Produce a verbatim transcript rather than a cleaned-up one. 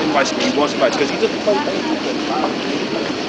basically he was about because he doesn't play baseball.